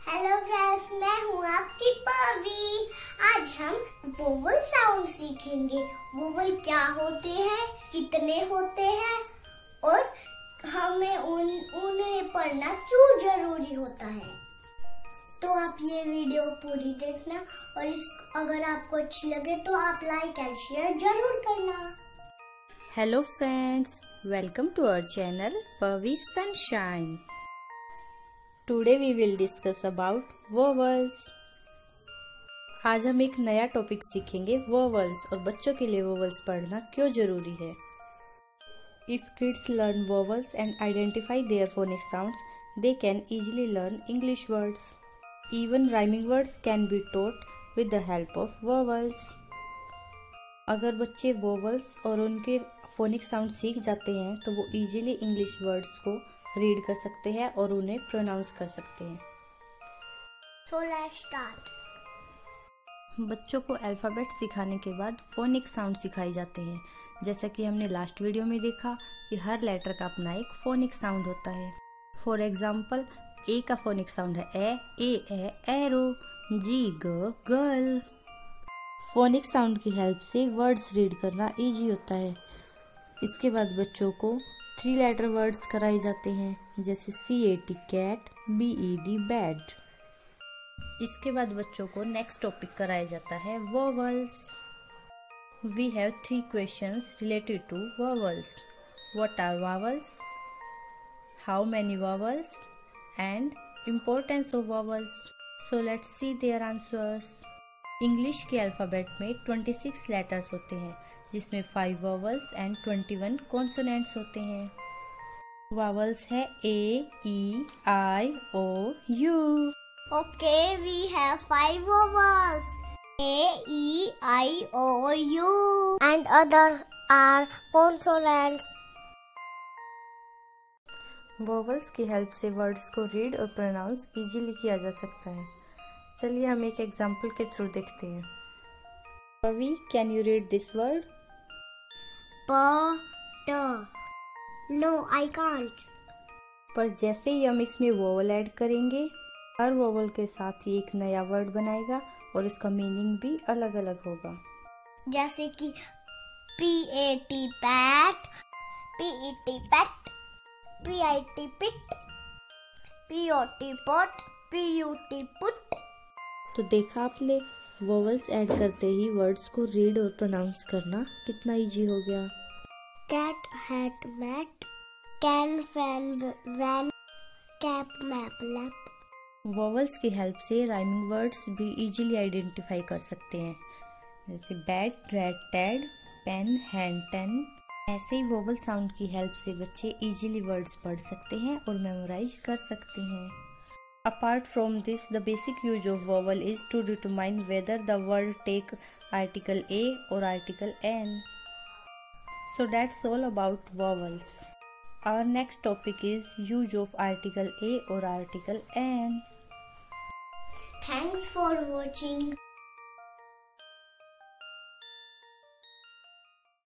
Hello friends, मैं हूँ आपकी पवी। आज हम वोवल साउंड सीखेंगे। वोवल क्या होते हैं, कितने होते हैं और हमें उन्हें पढ़ना क्यों जरूरी होता है। तो आप ये वीडियो पूरी देखना और अगर आपको अच्छी लगे तो आप लाइक एंड शेयर जरूर करना। Hello friends, welcome to our channel Pavi sunshine. Today we will discuss about vowels. आज हम एक नया टॉपिक सीखेंगे, वोवल्स, और बच्चों के लिए वोवल्स पढ़ना क्यों जरूरी है। If kids learn vowels and identify their phonic sounds, they can easily learn English words. Even rhyming words can be taught with the help of vowels. अगर बच्चे वोवल्स और उनके फोनिक साउंड सीख जाते हैं तो वो इजीली इंग्लिश वर्ड्स को रीड कर सकते हैं और उन्हें प्रोनाउंस कर सकते हैं। So let's start. बच्चों को अल्फाबेट सिखाने के बाद फोनिक साउंड सिखाए जाते हैं। जैसा कि हमने लास्ट वीडियो में देखा कि हर लेटर का अपना एक फोनिक साउंड होता है। फॉर एग्जाम्पल, ए का फोनिक साउंड है A arrow, G girl. Phonic sound की हेल्प से वर्ड्स रीड करना इजी होता है। इसके बाद बच्चों को 3 लेटर वर्ड्स कराए जाते हैं, जैसे CAT कैट, BED बैड। इसके बाद बच्चों को नेक्स्ट टॉपिक कराया जाता है vowels. We have 3 questions related to vowels. What are vowels, how many vowels and importance of vowels. So let's see their answers. English के अल्फाबेट में 26 लेटर्स होते हैं, जिसमें 5 वोवल्स एंड 21 कॉन्सोनेंट्स होते हैं। वोवल्स है A, E, I, O, U। Okay, we have 5 vowels. A, E, I, O, U. And others are consonants. Vowels की help से वर्ड्स को रीड और प्रोनाउंस इजीली किया जा सकता है। चलिए हम एक एग्जाम्पल के थ्रू देखते हैं। Pavi, can you read this word? But. No, I can't. पर जैसे ही हम इसमें वोवल ऐड करेंगे, हर वोवल के साथ ही एक नया वर्ड बनाएगा और उसका मीनिंग भी अलग अलग होगा। जैसे कि PAT pat, PET pet, PIT pit, POT pot, PUT put. तो देखा आपने, वोवल्स ऐड करते ही वर्ड्स को रीड और प्रोनाउंस करना कितना इजी हो गया। Cat hat mat, can fan van, cap map lap. Vowels की हेल्प से राइमिंग वर्ड्स भी इजीली आइडेंटिफाई कर सकते हैं, जैसे bat rat tad, pen hand ten. ऐसे ही वोवल साउंड की हेल्प से बच्चे इजीली वर्ड्स पढ़ सकते हैं और मेमोराइज कर सकते हैं। Apart from this, the basic use of vowel is to determine whether the word take article A or article N. So that's all about vowels. Our next topic is use of article A or article N. Thanks for watching.